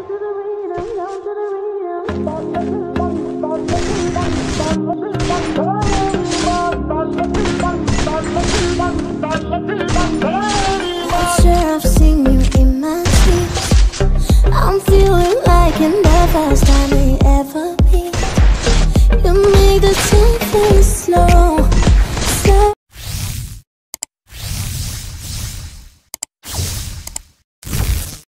Sure, I've seen you in my sleep. I'm feeling like in the first time we ever meet. You make the toughest